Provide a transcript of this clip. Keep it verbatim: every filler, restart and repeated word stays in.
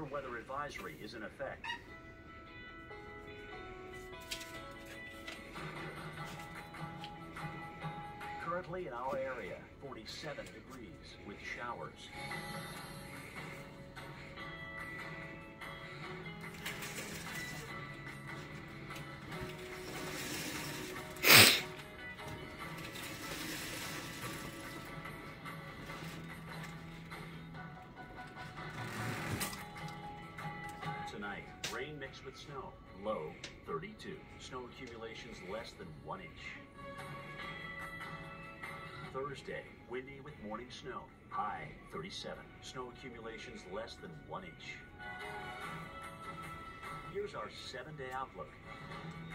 severe weather advisory is in effect. Currently in our area, forty-seven degrees with showers. Tonight, rain mixed with snow. Low, thirty-two. Snow accumulations less than one inch. Thursday, windy with morning snow. High, thirty-seven. Snow accumulations less than one inch. Here's our seven-day outlook.